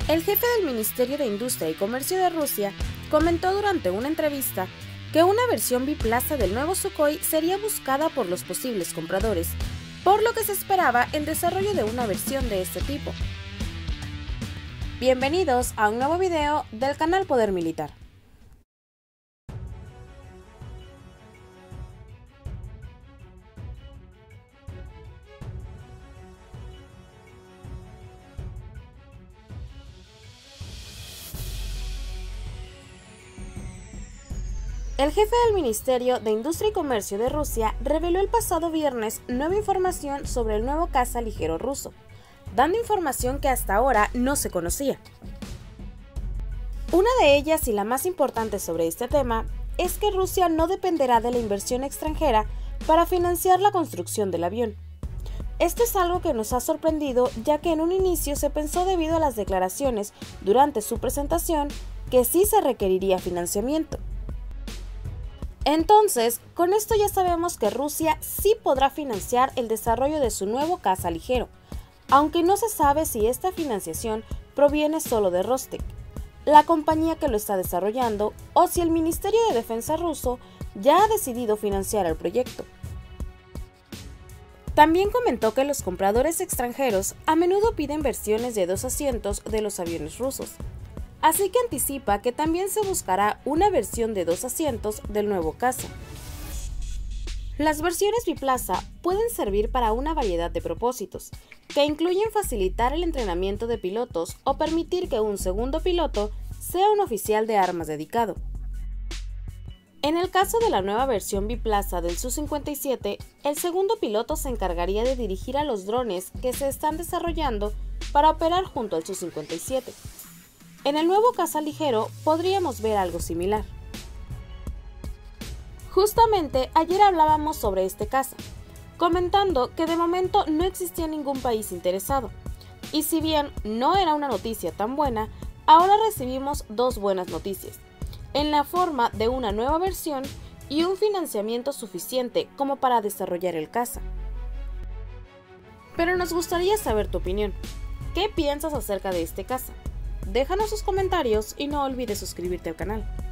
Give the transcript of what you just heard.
El jefe del Ministerio de Industria y Comercio de Rusia comentó durante una entrevista que una versión biplaza del nuevo Sukhoi sería buscada por los posibles compradores, por lo que se esperaba el desarrollo de una versión de este tipo. Bienvenidos a un nuevo video del canal Poder Militar. El jefe del Ministerio de Industria y Comercio de Rusia reveló el pasado viernes nueva información sobre el nuevo caza ligero ruso, dando información que hasta ahora no se conocía. Una de ellas y la más importante sobre este tema es que Rusia no dependerá de la inversión extranjera para financiar la construcción del avión. Esto es algo que nos ha sorprendido, ya que en un inicio se pensó, debido a las declaraciones durante su presentación, que sí se requeriría financiamiento. Entonces, con esto ya sabemos que Rusia sí podrá financiar el desarrollo de su nuevo caza ligero, aunque no se sabe si esta financiación proviene solo de Rostec, la compañía que lo está desarrollando, o si el Ministerio de Defensa ruso ya ha decidido financiar el proyecto. También comentó que los compradores extranjeros a menudo piden versiones de 2 asientos de los aviones rusos, así que anticipa que también se buscará una versión de 2 asientos del nuevo caza. Las versiones biplaza pueden servir para una variedad de propósitos, que incluyen facilitar el entrenamiento de pilotos o permitir que un segundo piloto sea un oficial de armas dedicado. En el caso de la nueva versión biplaza del Su-57, el segundo piloto se encargaría de dirigir a los drones que se están desarrollando para operar junto al Su-57. En el nuevo caza ligero podríamos ver algo similar. Justamente ayer hablábamos sobre este caza, comentando que de momento no existía ningún país interesado, y si bien no era una noticia tan buena, ahora recibimos dos buenas noticias, en la forma de una nueva versión y un financiamiento suficiente como para desarrollar el caza. Pero nos gustaría saber tu opinión. ¿Qué piensas acerca de este caza? Déjanos sus comentarios y no olvides suscribirte al canal.